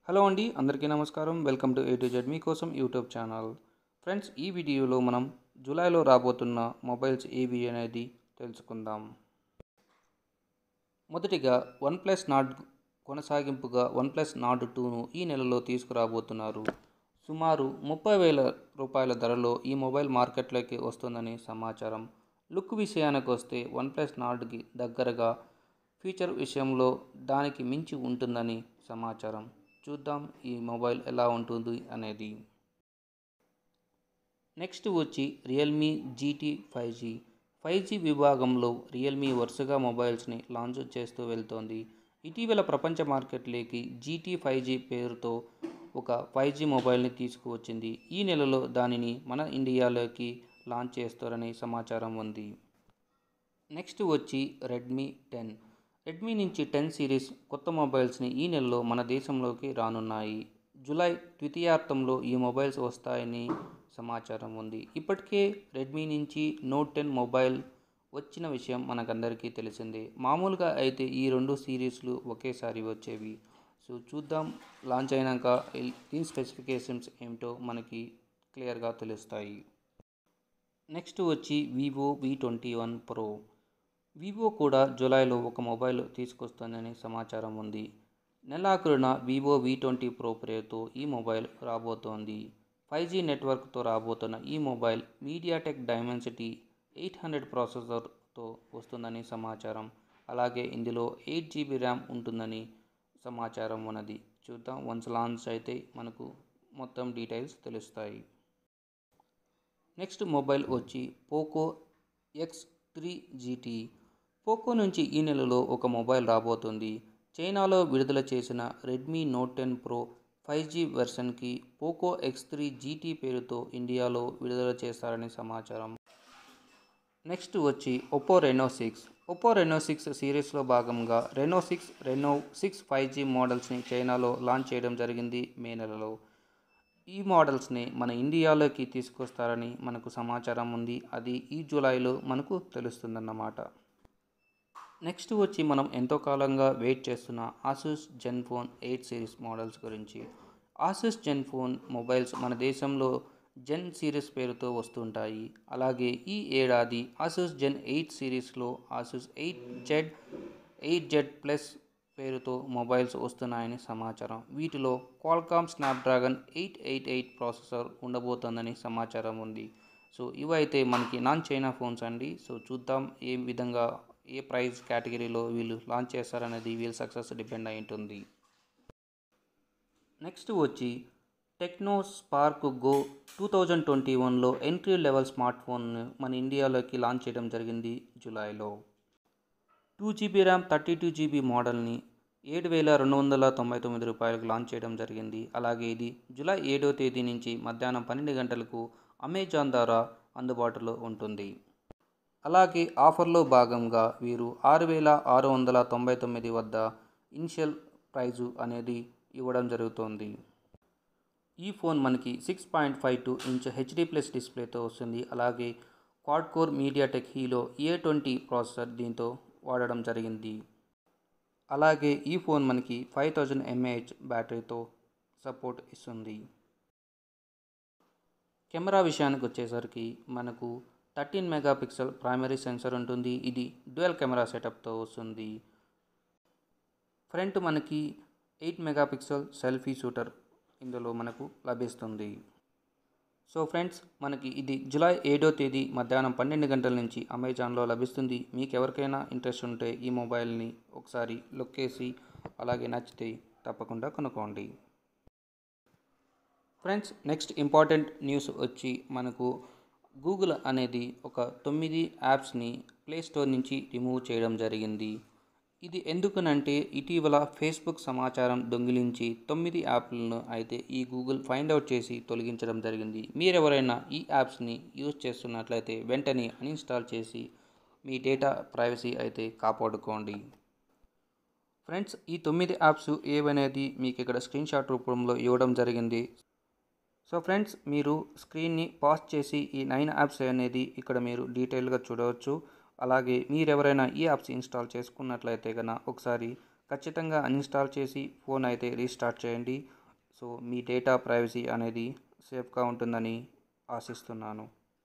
Hello అండి, అందరికీ నమస్కారం. Welcome to A to Z మీకోసం యూట్యూబ్ ఛానల్. ఫ్రెండ్స్, ఈ వీడియోలో మనం జూలైలో రాబోతున్న మొబైల్స్ ఏవి అనేది తెలుసుకుందాం. మొదటిగా వన్ ప్లస్ నార్డ్ కొనసాగింపుగా వన్ ప్లస్ నార్డ్ 2ను ఈ నెలలో తీసుకురాబోతున్నారు. సుమారు 30,000 రూపాయల ధరలో ఈ మొబైల్ మార్కెట్లోకి వస్తుందని సమాచారం. లుక్ విషయానికి వస్తే వన్ ప్లస్ నార్డ్కి దగ్గరగా, ఫీచర్ విషయంలో దానికి మించి ఉంటుందని సమాచారం. చూద్దాం ఈ మొబైల్ ఎలా ఉంటుంది అనేది. నెక్స్ట్ వచ్చి రియల్మీ GT 5G. 5G విభాగంలో రియల్మీ వరుసగా మొబైల్స్ని లాంచ్ చేస్తూ వెళ్తోంది. ఇటీవల ప్రపంచ మార్కెట్లోకి GT 5G పేరుతో ఒక 5G మొబైల్ని తీసుకువచ్చింది. ఈ నెలలో దానిని మన ఇండియాలోకి లాంచ్ చేస్తారని సమాచారం ఉంది. నెక్స్ట్ వచ్చి రెడ్మీ 10. రెడ్మీ నుంచి 10 సిరీస్ కొత్త మొబైల్స్ని ఈ నెలలో మన దేశంలోకి రానున్నాయి. జూలై ద్వితీయార్థంలో ఈ మొబైల్స్ వస్తాయని సమాచారం ఉంది. ఇప్పటికే రెడ్మీ నుంచి నోట్ 10 మొబైల్ వచ్చిన విషయం మనకందరికీ తెలిసిందే. మామూలుగా అయితే ఈ రెండు సిరీస్లు ఒకేసారి వచ్చేవి. సో చూద్దాం, లాంచ్ అయినాక దీని స్పెసిఫికేషన్స్ ఏమిటో మనకి క్లియర్గా తెలుస్తాయి. నెక్స్ట్ వచ్చి వివో V21 Pro. వివో కూడా జూలైలో ఒక మొబైల్ తీసుకొస్తుందని సమాచారం ఉంది. నెలాఖరున వివో V20 Pro పేరుతో ఈ మొబైల్ రాబోతోంది. 5G నెట్వర్క్తో రాబోతున్న ఈ మొబైల్ మీడియాటెక్ డైమెన్సిటీ 800 ప్రాసెసర్తో వస్తుందని సమాచారం. అలాగే ఇందులో 8GB ర్యామ్ ఉంటుందని సమాచారం ఉన్నది. చూద్దాం, వన్స్ లాంచ్ అయితే మనకు మొత్తం డీటెయిల్స్ తెలుస్తాయి. నెక్స్ట్ మొబైల్ వచ్చి పోకో X3 GT. పోకో నుంచి ఈ నెలలో ఒక మొబైల్ రాబోతుంది. చైనాలో విడుదల చేసిన రెడ్మీ నోట్ 10 Pro 5G వెర్షన్కి పోకో X3 GT పేరుతో ఇండియాలో విడుదల చేస్తారని సమాచారం. నెక్స్ట్ వచ్చి ఒప్పో రెనో 6. ఒప్పో రెనో 6 సిరీస్లో భాగంగా రెనో 6, రెనో 6 5G మోడల్స్ని చైనాలో లాంచ్ చేయడం జరిగింది మే నెలలో. ఈ మోడల్స్ని మన ఇండియాలోకి తీసుకొస్తారని మనకు సమాచారం ఉంది. అది ఈ జూలైలో మనకు తెలుస్తుందన్నమాట. నెక్స్ట్ వచ్చి మనం ఎంతో కాలంగా వెయిట్ చేస్తున్న ఆసూస్ జెన్ఫోన్ 8 సిరీస్ మోడల్స్ గురించి. ఆసూస్ జెన్ఫోన్ మొబైల్స్ మన దేశంలో జెన్ సిరీస్ పేరుతో వస్తుంటాయి. అలాగే ఈ ఏడాది ఆసూస్ జెన్ 8 సిరీస్లో ఆసూస్ 8Z ప్లస్ పేరుతో మొబైల్స్ వస్తున్నాయని సమాచారం. వీటిలో క్వాల్కామ్ స్నాప్డ్రాగన్ 888 ప్రాసెసర్ ఉండబోతోందని సమాచారం ఉంది. సో ఇవైతే మనకి నాన్ చైనా ఫోన్స్ అండి. సో చూద్దాం ఏ విధంగా, ఏ ప్రైస్ కేటగిరీలో వీళ్ళు లాంచ్ చేస్తారనేది వీళ్ళ సక్సెస్ డిపెండ్ అయి ఉంటుంది. నెక్స్ట్ వచ్చి టెక్నో స్పార్క్ గో 2021లో ఎంట్రీ లెవెల్ స్మార్ట్ ఫోన్ను మన ఇండియాలోకి లాంచ్ చేయడం జరిగింది జూలైలో. 2GB ర్యామ్ 32GB మోడల్ని 7,299 రూపాయలకు లాంచ్ చేయడం జరిగింది. అలాగే ఇది జూలై 7వ తేదీ నుంచి మధ్యాహ్నం 12 గంటలకు అమెజాన్ ద్వారా అందుబాటులో ఉంటుంది. అలాగే ఆఫర్లో భాగంగా వీరు 6,699 వద్ద ఇనిషియల్ ప్రైజు అనేది ఇవ్వడం జరుగుతోంది. ఈ ఫోన్ మనకి 6.52 ఇంచ్ HD+ డిస్ప్లేతో వస్తుంది. అలాగే quad core MediaTek Helio A20 processor దీంతో వాడడం జరిగింది. అలాగే ఈ ఫోన్ మనకి 5000 mAh బ్యాటరీతో సపోర్ట్ ఇస్తుంది. కెమెరా విషయానికి వచ్చేసరికి మనకు 13 మెగాపిక్సెల్ ప్రైమరీ సెన్సర్ ఉంటుంది. ఇది డ్యూయల్ కెమెరా సెటప్తో వస్తుంది. ఫ్రంట్ మనకి 8 మెగాపిక్సెల్ సెల్ఫీ షూటర్ ఇందులో మనకు లభిస్తుంది. సో ఫ్రెండ్స్, మనకి ఇది జూలై 7వ తేదీ మధ్యాహ్నం 12 గంటల నుంచి అమెజాన్లో లభిస్తుంది. మీకు ఎవరికైనా ఇంట్రెస్ట్ ఉంటే ఈ మొబైల్ని ఒకసారి లుక్ చేసి అలాగే నచ్చితే తప్పకుండా కొనుక్కోండి. ఫ్రెండ్స్, నెక్స్ట్ ఇంపార్టెంట్ న్యూస్ వచ్చి మనకు గూగుల్ అనేది ఒక 9 యాప్స్ని ప్లేస్టోర్ నుంచి రిమూవ్ చేయడం జరిగింది. ఇది ఎందుకనంటే ఇటీవల ఫేస్బుక్ సమాచారం దొంగిలించి 9 యాప్లను అయితే ఈ గూగుల్ ఫైండ్ అవుట్ చేసి తొలగించడం జరిగింది. మీరెవరైనా ఈ యాప్స్ని యూజ్ చేస్తున్నట్లయితే వెంటనే అన్ఇన్స్టాల్ చేసి మీ డేటా ప్రైవసీ అయితే కాపాడుకోండి. ఫ్రెండ్స్, ఈ 9 యాప్స్ ఏవనేది మీకు ఇక్కడ స్క్రీన్ షాట్ రూపంలో ఇవ్వడం జరిగింది. సో ఫ్రెండ్స్, మీరు స్క్రీన్ని పాజ్ చేసి ఈ 9 యాప్స్ అనేది ఇక్కడ మీరు డీటెయిల్గా చూడవచ్చు. అలాగే మీరెవరైనా ఈ యాప్స్ ఇన్స్టాల్ చేసుకున్నట్లయితే కనుక ఒకసారి ఖచ్చితంగా అన్ఇన్స్టాల్ చేసి ఫోన్ అయితే రీస్టార్ట్ చేయండి. సో మీ డేటా ప్రైవసీ అనేది సేఫ్గా ఉంటుందని ఆశిస్తున్నాను.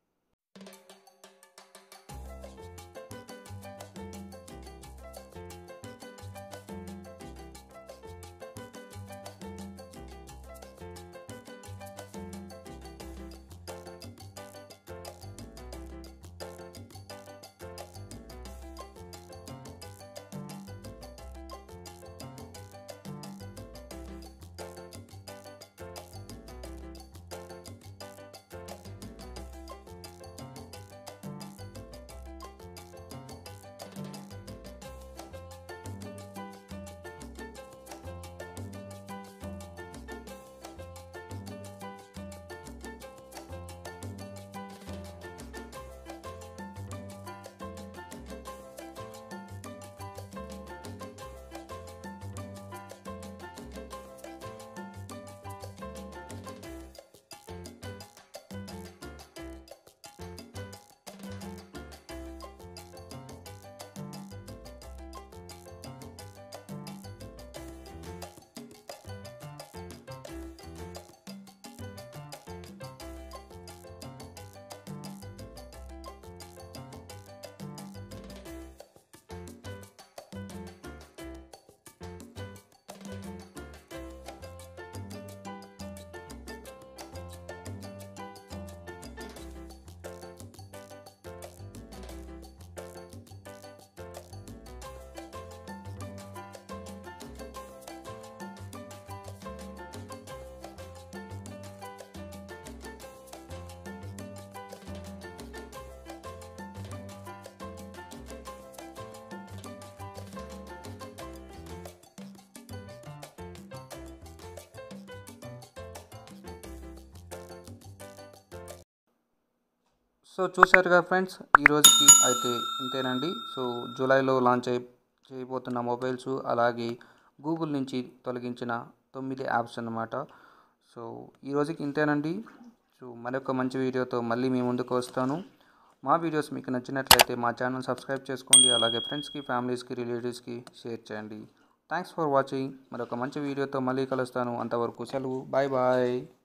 సో చూశారుగా ఫ్రెండ్స్, ఈ రోజుకి అయితే ఇంతేనండి. సో జూలైలో లాంచ్ చేయబోతున్న మొబైల్స్, అలాగే గూగుల్ నుంచి తొలగించిన 9 యాప్స్ అన్నమాట. సో ఈ రోజుకి ఇంతేనండి. సో మరొక మంచి వీడియోతో మళ్ళీ మీ ముందుకు వస్తాను. మా వీడియోస్ మీకు నచ్చినట్లయితే మా ఛానల్ సబ్స్క్రైబ్ చేసుకోండి, అలాగే ఫ్రెండ్స్కి, ఫ్యామిలీస్కి, రిలేటివ్స్కి షేర్ చేయండి. Thanks for watching. మరొక మంచి వీడియోతో మళ్ళీ కలుస్తాను. అంతవరకు సెలవు. Bye bye.